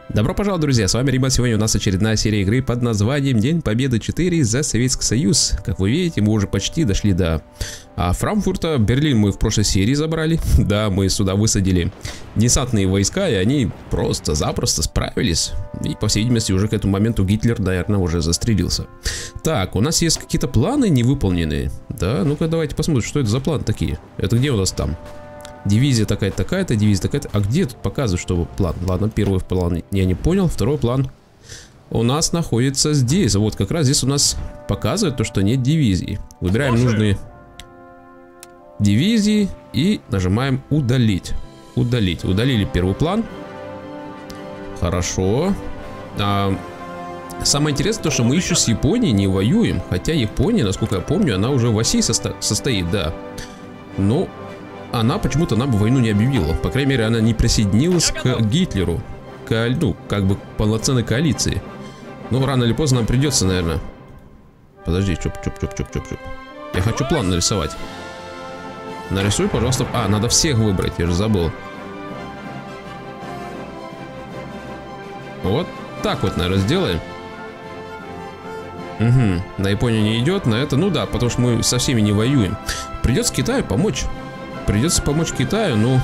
Добро пожаловать, друзья, с вами Рима. Сегодня у нас очередная серия игры под названием День Победы 4 за Советский Союз. Как вы видите, мы уже почти дошли до Франкфурта. Берлин мы в прошлой серии забрали. Да, мы сюда высадили десантные войска, и они просто-запросто справились. И, по всей видимости, уже к этому моменту Гитлер, наверное, уже застрелился. Так, у нас есть какие-то планы невыполненные. Да, ну-ка давайте посмотрим, что это за планы такие. Это где у нас там? Дивизия такая-то, такая-то, дивизия такая-то. А где тут показывают, что план? Ладно, первый план я не понял. Второй план у нас находится здесь. Вот как раз здесь у нас показывает то, что нет дивизий. Выбираем нужные дивизии и нажимаем удалить. Удалить. Удалили первый план. Хорошо. Самое интересное то, что мы еще с Японией не воюем. Хотя Япония, насколько я помню, она уже в России состоит, да. Ну, она почему-то нам войну не объявила. По крайней мере, она не присоединилась к Гитлеру. Ну, как бы полноценной коалиции. Ну, рано или поздно нам придется, наверное. Подожди, чоп. Я хочу план нарисовать. Нарисуй, пожалуйста. Надо всех выбрать, я же забыл. Вот так вот, наверное, сделаем. Угу. На Японию не идет, на это, ну да, потому что мы со всеми не воюем. Придется Китаю помочь. Придется помочь Китаю, ну...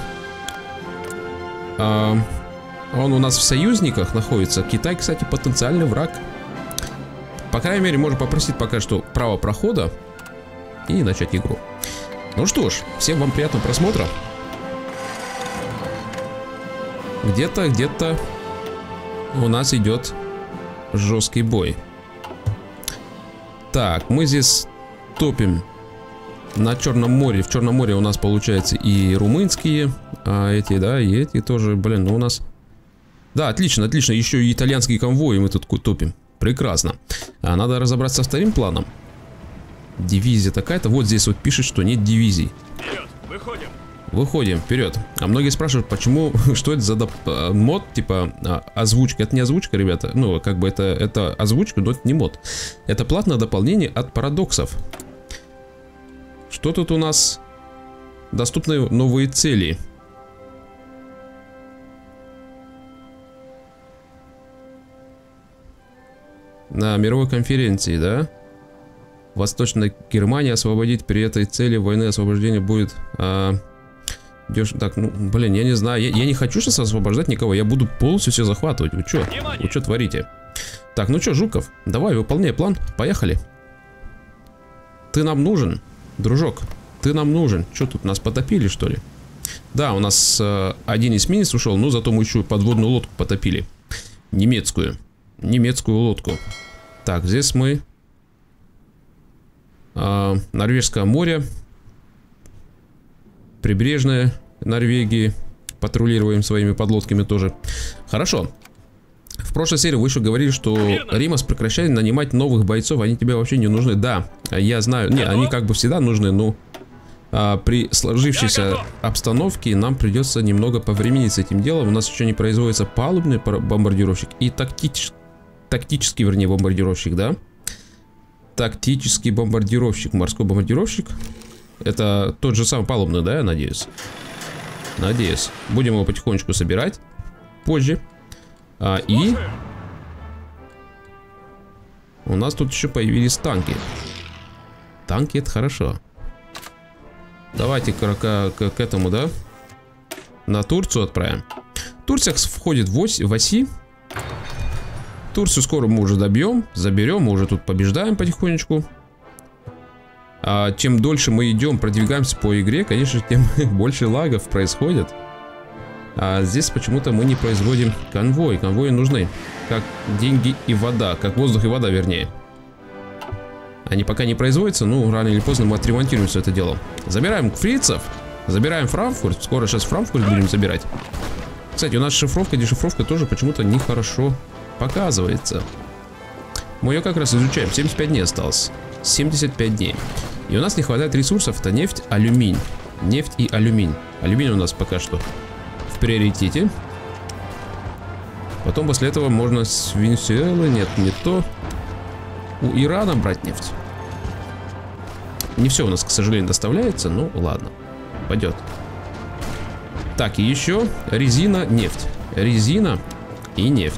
он у нас в союзниках находится. Китай, кстати, потенциальный враг. По крайней мере, можно попросить пока что право прохода и начать игру. Ну что ж, всем вам приятного просмотра. Где-то у нас идет жесткий бой. Так, мы здесь топим на Черном море. В Черном море у нас получается и румынские эти, да, и эти тоже, блин, ну у нас... Да, отлично. Еще и итальянские конвои мы тут топим. Прекрасно. Надо разобраться со вторым планом. Дивизия такая-то. Вот здесь вот пишет, что нет дивизий. Вперед, выходим. Выходим, вперед. А многие спрашивают, почему, что это за мод, типа озвучка. Это не озвучка, ребята. Ну, как бы это озвучка, но это не мод. Это платное дополнение от парадоксов. Что тут у нас? Доступны новые цели. На мировой конференции, да? Восточная Германия освободить при этой цели войны освобождения будет... Так, ну, блин, я не знаю. Я не хочу сейчас освобождать никого. Я буду полностью все захватывать. Вы что творите? Так, ну что, Жуков, давай, выполняй план. Поехали. Ты нам нужен, дружок. Ты нам нужен. Что тут, нас потопили, что ли? Да, у нас один эсминец ушел, но зато мы еще подводную лодку потопили. Немецкую лодку. Так, здесь мы Норвежское море, прибрежное Норвегии, патрулируем своими подлодками тоже. Хорошо. В прошлой серии вы еще говорили, что Римас прекращает нанимать новых бойцов, они тебе вообще не нужны. Да, я знаю, не, они как бы всегда нужны, но при сложившейся обстановке нам придется немного повременить с этим делом. У нас еще не производится палубный бомбардировщик и тактический, вернее, бомбардировщик, да? Тактический бомбардировщик, морской бомбардировщик. Это тот же самый палубный, да, я надеюсь? Надеюсь. Будем его потихонечку собирать позже. И у нас тут еще появились танки. Танки — это хорошо. Давайте к этому, да? На Турцию отправим. Турция входит в оси. Турцию скоро мы уже заберем, мы уже тут побеждаем потихонечку. Чем дольше мы идем, продвигаемся по игре, конечно, тем больше лагов происходит. А здесь почему-то мы не производим конвой. Конвои нужны, как деньги и вода, как воздух и вода, вернее. Они пока не производятся, ну, рано или поздно мы отремонтируем все это дело. Забираем фрицев, забираем Франкфурт. Скоро сейчас Франкфурт будем забирать. Кстати, у нас дешифровка тоже почему-то нехорошо показывается. Мы ее как раз изучаем. 75 дней осталось. 75 дней. И у нас не хватает ресурсов. Это нефть, алюминь. Нефть и алюминь. Алюминий у нас пока что в приоритете. Потом после этого можно с Венесуэлы, нет, не то. У Ирана брать нефть. Не все у нас, к сожалению, доставляется. Ну, ладно. Пойдет. Так, и еще резина, нефть. Резина и нефть.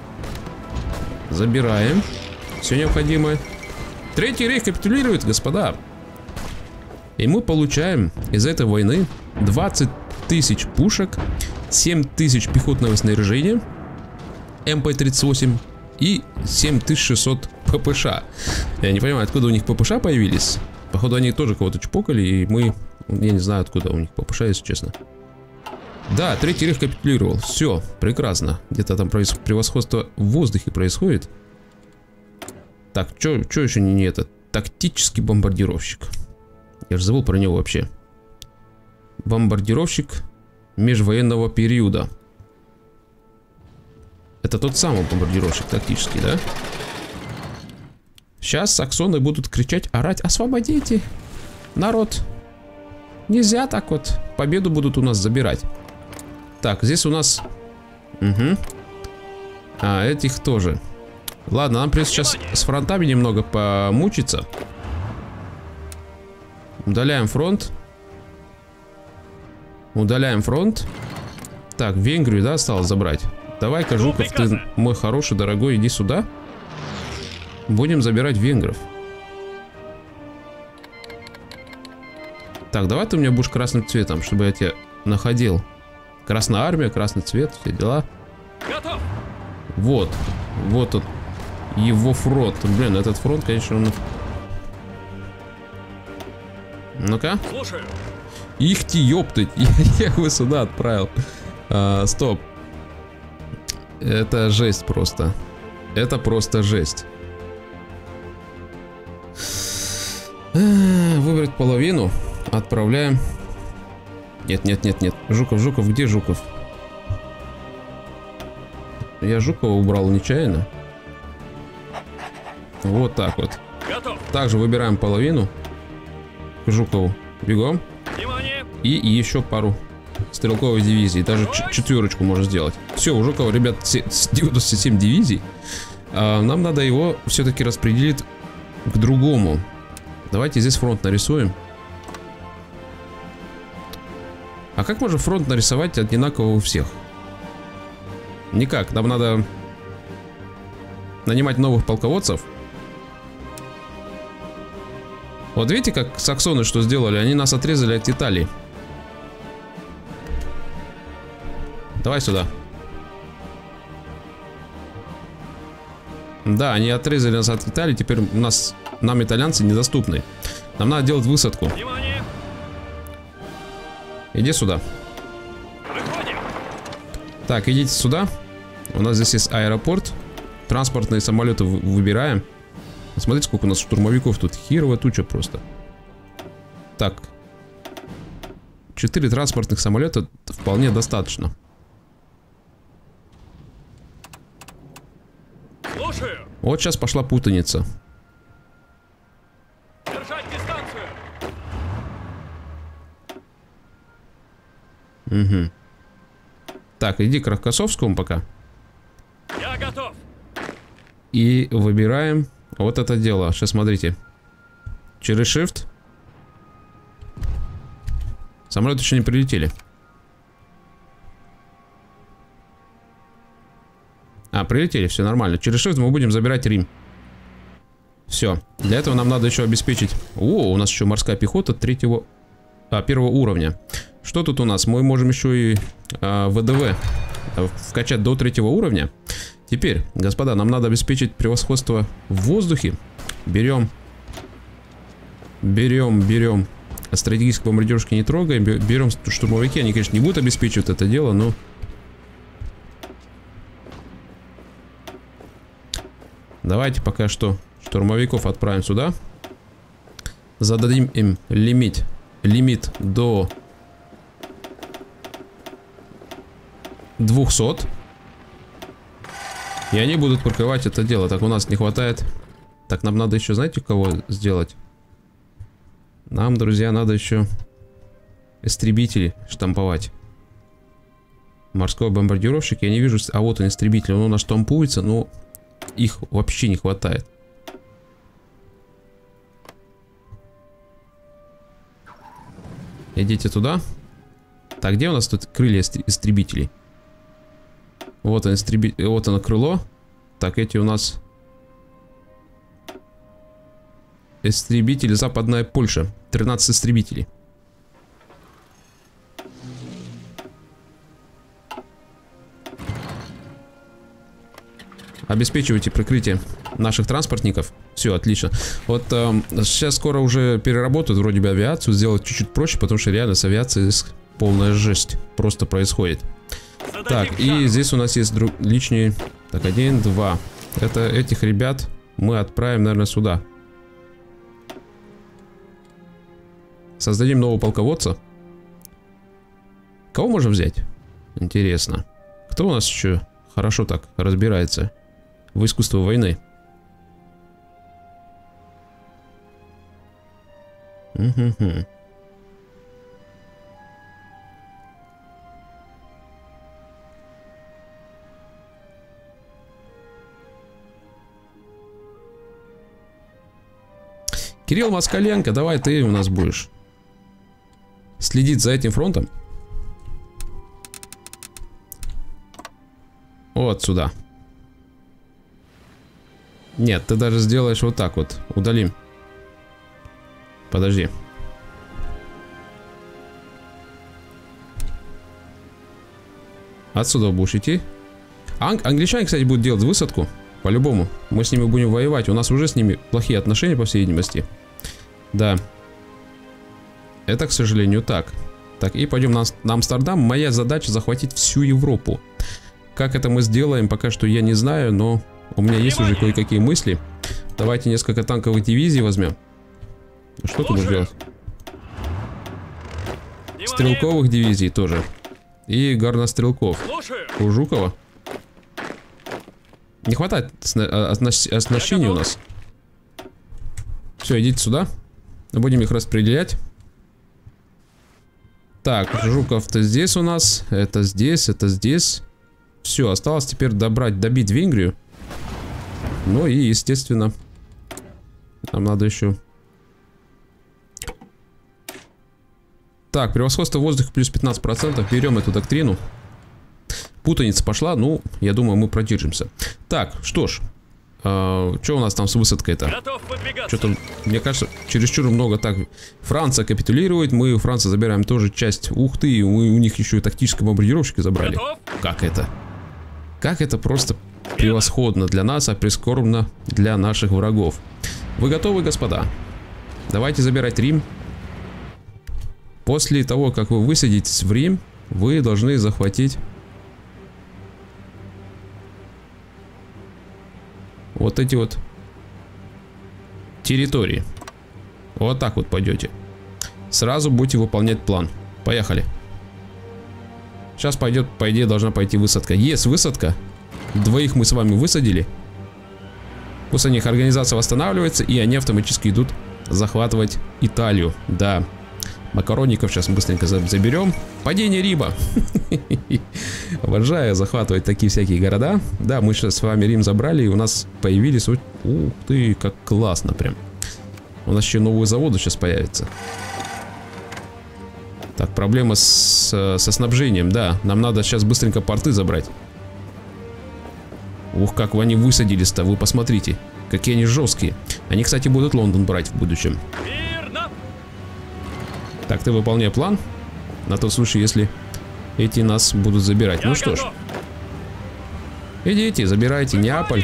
Забираем все необходимое. Третий рейх капитулирует, господа. И мы получаем из этой войны 20 тысяч пушек, 7 тысяч пехотного снаряжения, МП-38 и 7600 ППШ. Я не понимаю, откуда у них ППШ появились. Походу, они тоже кого-то чпокали, и мы... Я не знаю, откуда у них ППШ, если честно. Да, третий рейх капитулировал. Все, прекрасно. Где-то там превосходство в воздухе происходит. Так, что еще не это? Тактический бомбардировщик. Я же забыл про него вообще. Бомбардировщик межвоенного периода. Это тот самый бомбардировщик тактический, да? Сейчас саксоны будут кричать, орать: освободите, народ. Нельзя так вот. Победу будут у нас забирать. Так, здесь у нас... Угу. А, этих тоже. Ладно, нам придется сейчас с фронтами немного помучиться. Удаляем фронт. Удаляем фронт. Так, Венгрию, да, осталось забрать. Давай-ка, Жуков, ты мой хороший, дорогой, иди сюда. Будем забирать венгров. Так, давай ты у меня будешь красным цветом, чтобы я тебя находил. Красная армия, красный цвет, все дела. Готов. Вот. Вот он. Его фронт. Блин, этот фронт, конечно, он... Ну-ка. Слушаю. Их-ти, ёптать. Я его сюда отправил. Стоп. Это жесть просто. Это просто жесть. Выбрать половину. Отправляем. Нет, нет, нет, нет. Жуков, Жуков, где Жуков? Я Жукова убрал нечаянно. Вот так вот. Готов. Также выбираем половину. К Жукову. Бегом. Внимание. И еще пару стрелковой дивизий. Даже четверочку можно сделать. Все, у Жукова, ребят, 97 дивизий. Нам надо его все-таки распределить к другому. Давайте здесь фронт нарисуем. А как можно фронт нарисовать одинаково у всех? Никак. Нам надо нанимать новых полководцев. Вот видите, как саксоны что сделали? Они нас отрезали от Италии. Давай сюда. Да, они отрезали нас от Италии. Теперь нам итальянцы недоступны. Нам надо делать высадку. Внимание. Иди сюда. Выходим. Так, идите сюда. У нас здесь есть аэропорт. Транспортные самолеты выбираем. Смотрите, сколько у нас штурмовиков тут. Херовая туча просто. Так. 4 транспортных самолета вполне достаточно. Слушаю. Вот сейчас пошла путаница. Держать дистанцию. Угу. Так, иди к Рокоссовскому пока. Я готов. И выбираем вот это дело. Сейчас смотрите. Через Shift. Самолеты еще не прилетели. Прилетели, все нормально. Через Shift мы будем забирать Рим. Все. Для этого нам надо еще обеспечить... О, у нас еще морская пехота первого уровня. Что тут у нас? Мы можем еще и ВДВ вкачать до 3-го уровня. Теперь, господа, нам надо обеспечить превосходство в воздухе. Берем. Стратегические бомбардировки не трогаем. Берем штурмовики. Они, конечно, не будут обеспечивать это дело, но... Давайте пока что штурмовиков отправим сюда. Зададим им лимит до 200. И они будут прикрывать это дело. Так, у нас не хватает. Так, нам надо еще, знаете, кого сделать? Нам, друзья, надо еще истребители штамповать. Морской бомбардировщик. Я не вижу... А вот он, истребитель. Он у нас штампуется, но их вообще не хватает. Идите туда. Так, где у нас тут крылья истребителей? Вот он, вот оно крыло. Так, эти у нас... Истребители Западная Польша. 13 истребителей. Обеспечивайте прикрытие наших транспортников. Все, отлично. Вот сейчас скоро уже переработают вроде бы авиацию, сделать чуть-чуть проще, потому что реально с авиацией полная жесть просто происходит. Так, и здесь у нас есть лишние... Так, 1, 2. Это этих ребят мы отправим, наверное, сюда. Создадим нового полководца. Кого можем взять? Интересно. Кто у нас еще хорошо так разбирается в искусстве войны? Угу. Кирилл Москаленко, давай ты у нас будешь следить за этим фронтом. Вот сюда. Нет, ты даже сделаешь вот так вот. Удалим. Подожди. Отсюда будешь идти. Англичане, кстати, будут делать высадку. По-любому. Мы с ними будем воевать. У нас уже с ними плохие отношения, по всей видимости. Да. Это, к сожалению, так. Так, и пойдем на Амстердам. Моя задача захватить всю Европу. Как это мы сделаем, пока что я не знаю, но у меня есть уже кое-какие мысли. Давайте несколько танковых дивизий возьмем. Что ты будешь делать? Стрелковых дивизий тоже. И горнострелков. У Жукова. Не хватает оснащения у нас. Все, идите сюда. Будем их распределять. Так, Жуков-то здесь у нас. Это здесь, это здесь. Все, осталось теперь добить Венгрию. Ну и, естественно, нам надо еще... Так, превосходство в воздухе плюс 15%. Берем эту доктрину. Путаница пошла, ну, я думаю, мы продержимся. Так, что ж. Что у нас там с высадкой-то? Что-то, мне кажется, чересчур много. Так, Франция капитулирует. Мы у Франции забираем тоже часть. Ух ты, мы у них еще и тактические бомбардировщики забрали. Как это? Как это просто превосходно для нас, а прискорбно для наших врагов. Вы готовы, господа? Давайте забирать Рим. После того, как вы высадитесь в Рим, вы должны захватить вот эти вот территории. Вот так вот пойдете. Сразу будете выполнять план. Поехали. Сейчас пойдет, по идее, должна пойти высадка. Есть высадка. Двоих мы с вами высадили. После них организация восстанавливается, и они автоматически идут захватывать Италию. Да. Макаронников сейчас быстренько заберем. Падение Рима. Обожаю захватывать такие всякие города. Да, мы сейчас с вами Рим забрали, и у нас появились... Ух ты, как классно прям. У нас еще новые заводы сейчас появятся. Так, проблема со снабжением, да. Нам надо сейчас быстренько порты забрать. Ух, как они высадились-то, вы посмотрите. Какие они жесткие. Они, кстати, будут Лондон брать в будущем. Так, ты выполняй план. На тот случай, если эти нас будут забирать. Ну что ж. Идите, забирайте Неаполь.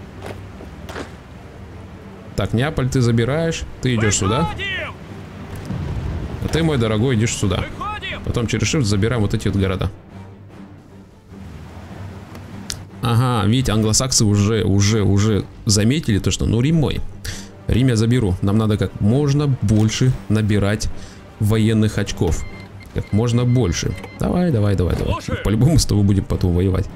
Так, Неаполь ты забираешь. Ты идешь сюда. А ты, мой дорогой, идешь сюда. Потом через Shift забираем вот эти вот города. Ага, видите, англосаксы уже заметили то, что ну Рим мой. Рим я заберу. Нам надо как можно больше набирать военных очков. Как можно больше. Давай. По-любому с тобой будем потом воевать.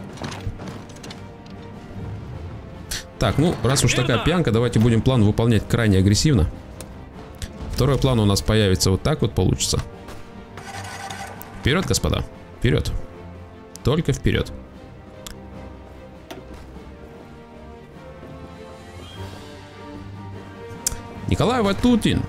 Так, ну, раз уж такая пьянка, давайте будем план выполнять крайне агрессивно. Второй план у нас появится вот так вот получится. Вперед, господа. Вперед. Только вперед. Николай Ватутин.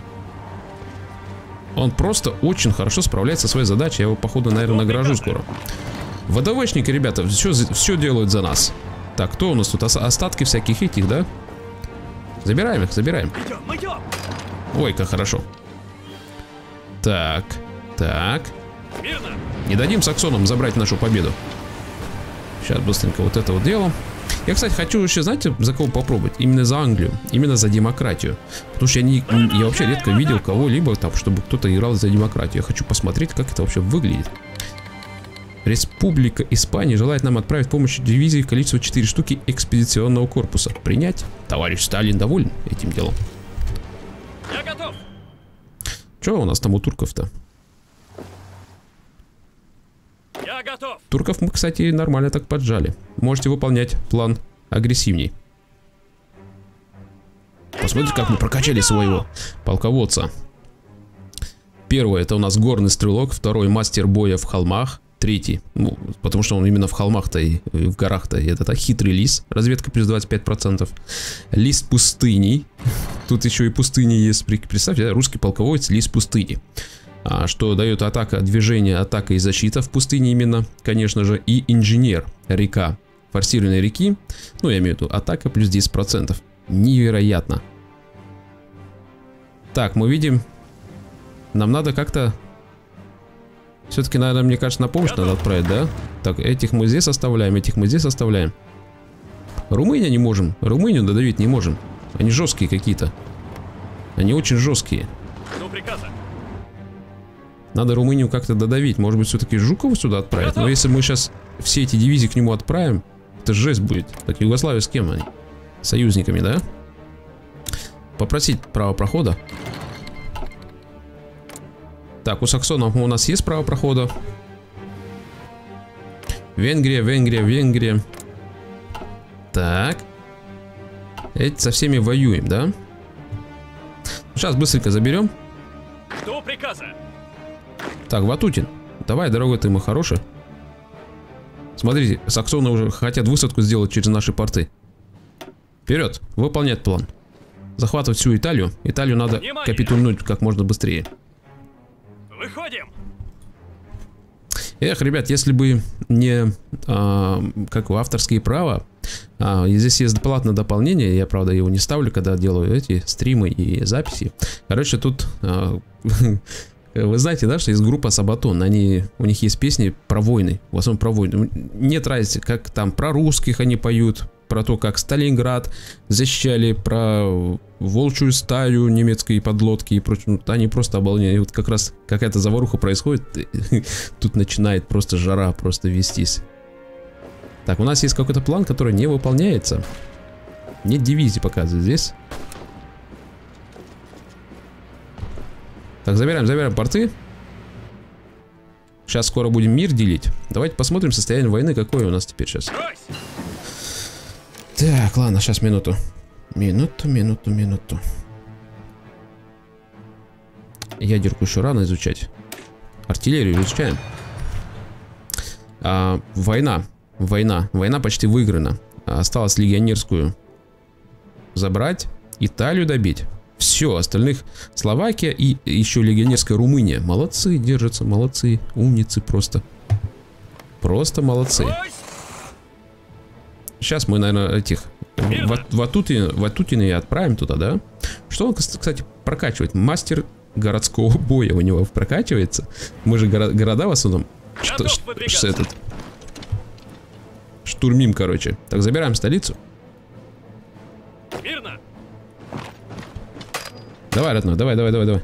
Он просто очень хорошо справляется со своей задачей. Я его, походу, наверное, награжу скоро. ВДВшники, ребята, все делают за нас. Так, кто у нас тут? Остатки всяких этих, да? Забираем их, забираем. Идем. Ой, как хорошо. Так, так. Мирно. Не дадим саксонам забрать нашу победу. Сейчас быстренько вот это вот делаем. Я, кстати, хочу еще, знаете, за кого попробовать? Именно за Англию, именно за демократию. Потому что я вообще редко видел кого-либо там, чтобы кто-то играл за демократию. Я хочу посмотреть, как это вообще выглядит. Республика Испания желает нам отправить помощь дивизии количество 4 штуки экспедиционного корпуса. Принять? Товарищ Сталин доволен этим делом. Я готов. Что у нас там у турков-то? Я готов. Турков мы, кстати, нормально так поджали. Можете выполнять план агрессивней. Посмотрите, как мы прокачали своего полководца. Первый — это у нас горный стрелок. Второй — мастер боя в холмах. Третий, ну, потому что он именно в холмах-то и в горах-то. Это хитрый лис. Разведка плюс 25%. Лис пустыни. Тут еще и пустыни есть. Представьте, русский полководец — лис пустыни. Что дает атака, движение, атака и защита в пустыне именно, конечно же. И инженер. Река. Форсирование реки. Ну, я имею в виду атака плюс 10%. Невероятно. Так, мы видим. Нам надо как-то... Все-таки, наверное, мне кажется, на помощь надо отправить, да? Так, этих мы здесь оставляем, этих мы здесь оставляем. Румынию не можем. Румынию додавить не можем. Они жесткие какие-то. Они очень жесткие. Ну, приказа. Надо Румынию как-то додавить. Может быть, все-таки Жукова сюда отправить? Но если мы сейчас все эти дивизии к нему отправим, это жесть будет. Так, Югославия с кем они? Союзниками, да? Попросить право прохода. Так, у саксонов у нас есть право прохода. Венгрия, Венгрия, Венгрия. Так. Эти со всеми воюем, да? Сейчас быстренько заберем. Жду приказа. Так, Ватутин. Давай, дорогой ты мой хороший. Смотрите, саксоны уже хотят высадку сделать через наши порты. Вперед, выполнять план. Захватывать всю Италию. Италию надо капитульнуть как можно быстрее. Выходим. Эх, ребят, если бы не как авторские права, здесь есть платное дополнение, я, правда, его не ставлю, когда делаю эти стримы и записи. Короче, тут вы знаете, да, что есть группа Сабатон, у них есть песни про войны, в основном про войны. Нет разницы, как там про русских они поют, про то, как Сталинград защищали, про волчью стаю немецкой подлодки и прочее. Они просто обалденные. И вот как раз какая-то заваруха происходит, тут начинает просто жара просто вестись. Так, у нас есть какой-то план, который не выполняется. Нет дивизии показывает здесь. Так, забираем порты. Сейчас скоро будем мир делить. Давайте посмотрим состояние войны, какое у нас теперь сейчас. Так, ладно, сейчас минуту. Минуту. Ядерку еще рано изучать. Артиллерию изучаем. Война почти выиграна. Осталось легионерскую забрать, Италию добить. Все, остальных Словакия и еще легионерская Румыния. Молодцы, держатся, молодцы, умницы просто. Просто молодцы. Сейчас мы, наверное, этих Ватутина и отправим туда, да? Что он, кстати, прокачивает? Мастер городского боя у него прокачивается. Мы же города в основном штурмим, короче. Так, забираем столицу. Мирно. Давай, родной, давай.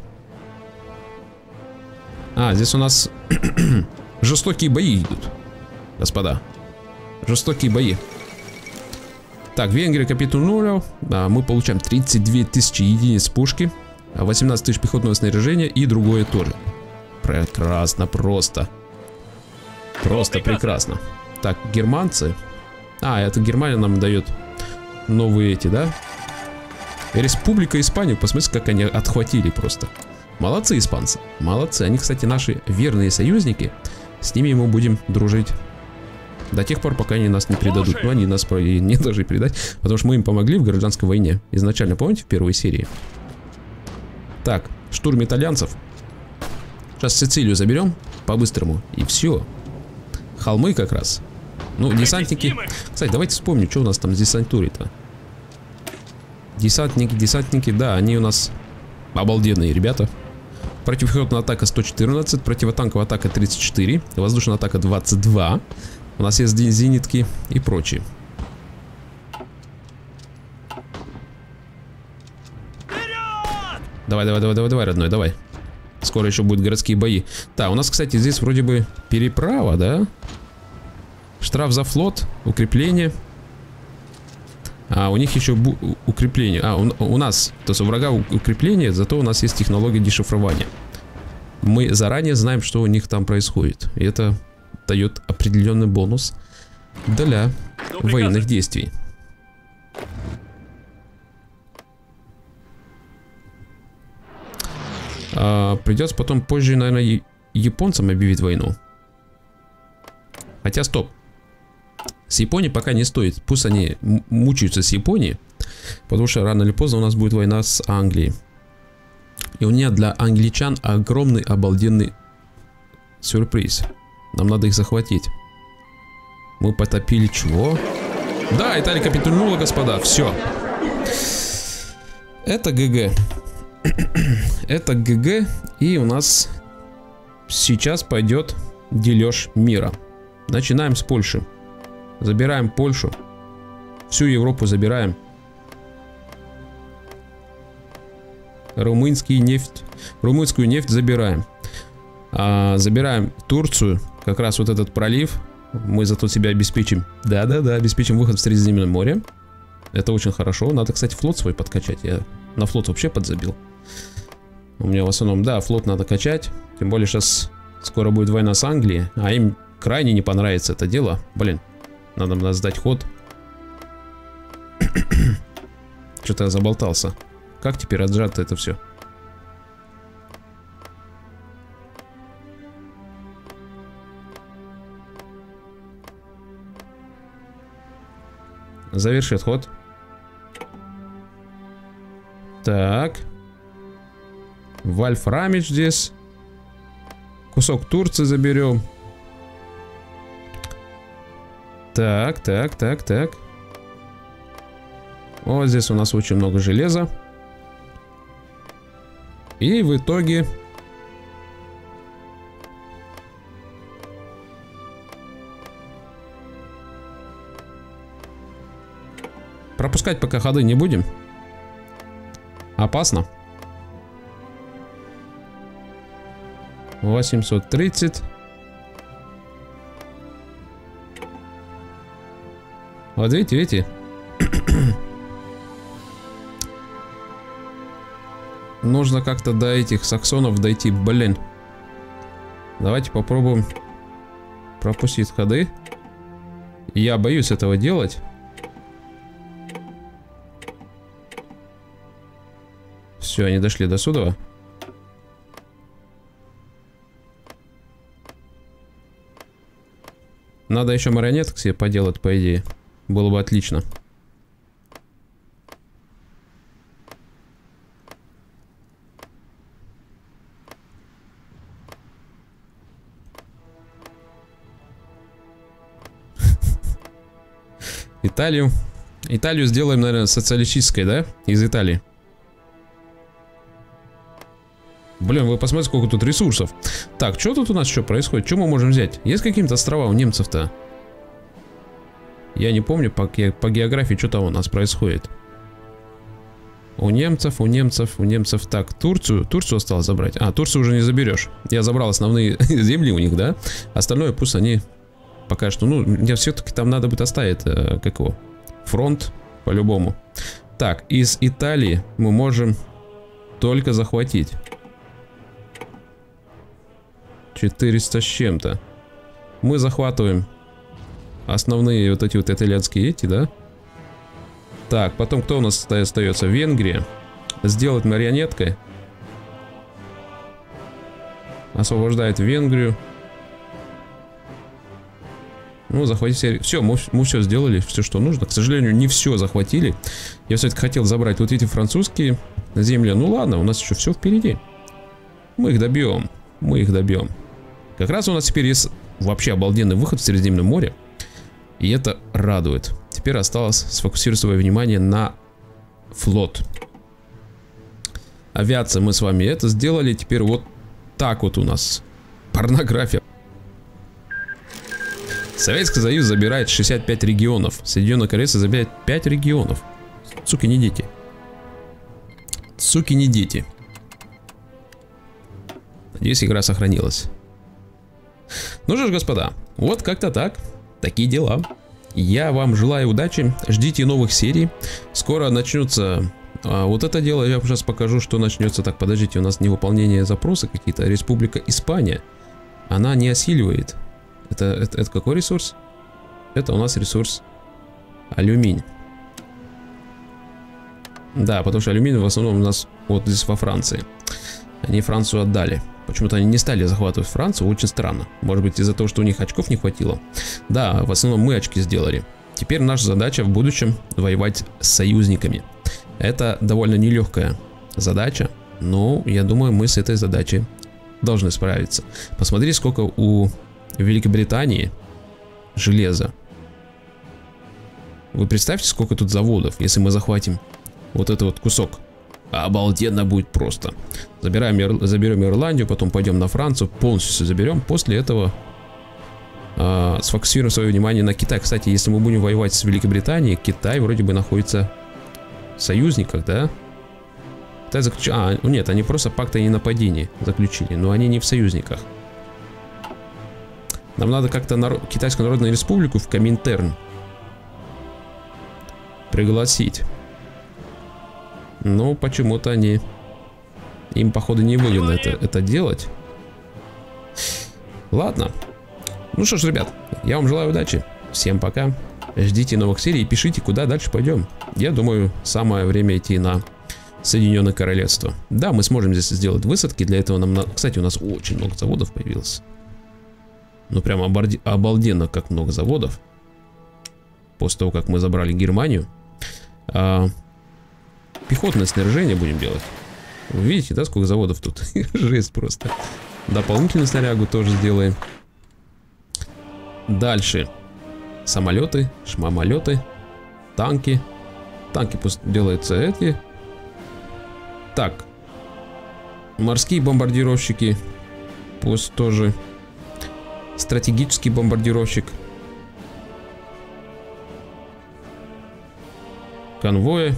Здесь у нас жестокие бои идут, господа. Жестокие бои. Так, Венгрия капитулировала. Мы получаем 32 тысячи единиц пушки, 18 тысяч пехотного снаряжения и другое тоже. Прекрасно, просто прекрасно. Так, германцы. Это Германия нам дает новые эти, да? Республика Испанию, посмотрите, как они отхватили просто. Молодцы испанцы, молодцы. Они, кстати, наши верные союзники. С ними мы будем дружить до тех пор, пока они нас не предадут. Но они нас не должны предать, потому что мы им помогли в гражданской войне. Изначально, помните, в первой серии? Так, штурм итальянцев. Сейчас Сицилию заберем по-быстрому. И все. холмы как раз. Ну, десантники... Кстати, давайте вспомним, что у нас там с десантурой-то. Десантники, да, они у нас обалденные ребята. Противопехотная атака 114, противотанковая атака 34, воздушная атака 22. У нас есть зенитки и прочие. Давай, родной, давай. Скоро еще будут городские бои. Да, у нас, кстати, здесь вроде бы переправа, да? Штраф за флот, укрепление. А у них еще укрепление. А, у нас, то есть у врага укрепление, зато у нас есть технология дешифрования. Мы заранее знаем, что у них там происходит. И это дает определенный бонус для военных действий. Придется потом позже, наверное, японцам объявить войну. Хотя, стоп. С Японией пока не стоит. Пусть они мучаются с Японией. Потому что рано или поздно у нас будет война с Англией. И у меня для англичан огромный, обалденный сюрприз. Нам надо их захватить. Мы потопили чего? Да, Италия капитулировала, господа. Все. Это ГГ. Это ГГ. И у нас сейчас пойдет дележ мира. Начинаем с Польши. Забираем Польшу. Всю Европу забираем. Румынскую нефть забираем. Забираем Турцию. Как раз вот этот пролив. Мы зато себя обеспечим. Да-да-да, обеспечим выход в Средиземное море. Это очень хорошо. Надо, кстати, флот свой подкачать. Я на флот вообще подзабил. У меня в основном, да, флот надо качать. Тем более сейчас скоро будет война с Англией. А им крайне не понравится это дело. Блин, надо сдать ход. Что-то я заболтался. Как теперь отжать это все? Заверши отход. Так. Вольфрамич здесь. Кусок Турции заберем. Так. Вот здесь у нас очень много железа. И в итоге... Пропускать пока ходы не будем. Опасно. 830. Вот видите? Нужно как-то до этих саксонов дойти, блин. Давайте попробуем пропустить ходы. Я боюсь этого делать. Все, они дошли до сюда. Надо еще марионеток себе поделать, по идее. Было бы отлично. Италию сделаем, наверное, социалистической, да? Из Италии. Блин, вы посмотрите, сколько тут ресурсов. Так, что тут у нас еще происходит? Что мы можем взять? Есть какие-то острова у немцев-то? Я не помню по географии, что там у нас происходит. У немцев. Так, Турцию осталось забрать. А, Турцию уже не заберешь. Я забрал основные земли у них, да? Остальное пусть они пока что... Ну, мне все-таки там надо будет оставить, как его, фронт, по-любому. Так, из Италии мы можем только захватить 400 с чем-то. Мы захватываем основные вот эти вот итальянские да? Так, потом кто у нас остается? Венгрия. Сделать марионеткой. Освобождает Венгрию. Ну, захватить... Все, мы все сделали, все, что нужно. К сожалению, не все захватили. Я все-таки хотел забрать вот эти французские земли. Ну ладно, у нас еще все впереди. Мы их добьем. Как раз у нас теперь есть вообще обалденный выход в Средиземное море. И это радует. Теперь осталось сфокусировать свое внимание на флот. Авиация, мы с вами это сделали. Теперь вот так вот у нас порнография. Советский Союз забирает 65 регионов. Соединенное Королевство забирает 5 регионов. Суки не дети. Суки не дети. Надеюсь, игра сохранилась. Ну что ж, господа, вот как-то так. Такие дела. Я вам желаю удачи. Ждите новых серий. Скоро начнется вот это дело. Я сейчас покажу, что начнется. Так, подождите, у нас невыполнение запроса какие-то. Республика Испания. Она не осиливает. Это какой ресурс? Это у нас ресурс алюминий. Да, потому что алюминий в основном у нас вот здесь во Франции. Они Францию отдали. Почему-то они не стали захватывать Францию, очень странно. Может быть, из-за того, что у них очков не хватило. Да, в основном мы очки сделали. Теперь наша задача в будущем воевать с союзниками. Это довольно нелегкая задача, но я думаю, мы с этой задачей должны справиться. Посмотри, сколько у Великобритании железа. Вы представьте, сколько тут заводов, если мы захватим вот этот вот кусок. Обалденно будет просто. Заберем Ирландию, потом пойдем на Францию, полностью все заберем. После этого сфокусируем свое внимание на Китай. Кстати, если мы будем воевать с Великобританией, Китай вроде бы находится в союзниках, да? Китай заключил... нет, они просто пакт о ненападении заключили, но они не в союзниках. Нам надо как-то Китайскую Народную Республику в Коминтерн пригласить. Но почему-то им, походу, не выгодно это делать. Ладно. Ну что ж, ребят, я вам желаю удачи. Всем пока. Ждите новых серий и пишите, куда дальше пойдем. Я думаю, самое время идти на Соединенное Королевство. Да, мы сможем здесь сделать высадки. Для этого нам надо... Кстати, у нас очень много заводов появилось. Ну, прям обалденно, как много заводов. После того, как мы забрали Германию. Пехотное снаряжение будем делать. Вы видите, да, сколько заводов тут? Жесть просто. Дополнительную снарягу тоже сделаем. Дальше. Самолеты, шмамолеты, танки. Танки пусть делаются эти. Так. Морские бомбардировщики. Пусть тоже. Стратегический бомбардировщик. Конвои.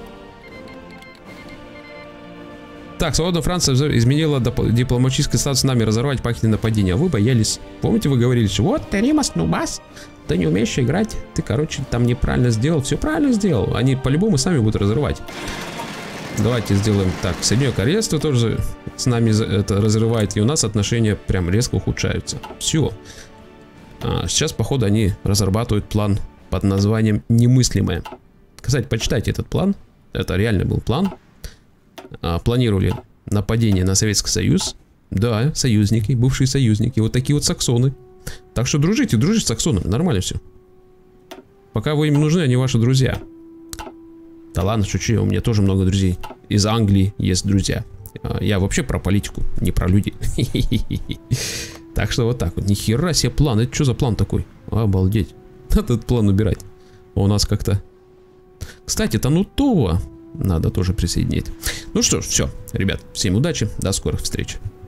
Так, свободная Франция изменила дипломатический статус с нами разорвать пакетные нападения. А вы боялись. Помните, вы говорили, что вот ты Римас Нубас, ты не умеешь играть. Ты, короче, там неправильно сделал. Все правильно сделал. Они по-любому сами будут разрывать. Давайте сделаем так. Соединенное Королевство тоже с нами это разрывает. И у нас отношения прям резко ухудшаются. Все. Сейчас, походу, они разрабатывают план под названием «Немыслимое». Кстати, почитайте этот план. Это реально был план. Планировали нападение на Советский Союз. Да, союзники, бывшие союзники. Вот такие вот саксоны. Так что дружите с саксонами. Нормально все. Пока вы им нужны, они ваши друзья. Да ладно, шучу, у меня тоже много друзей. Из Англии есть друзья. Я вообще про политику, не про людей. Так что вот так вот. Нихера себе план. Это что за план такой? Обалдеть. Надо этот план убирать. У нас как-то... Кстати, Танутова надо тоже присоединить. Ну что ж, все, ребят, всем удачи, до скорых встреч.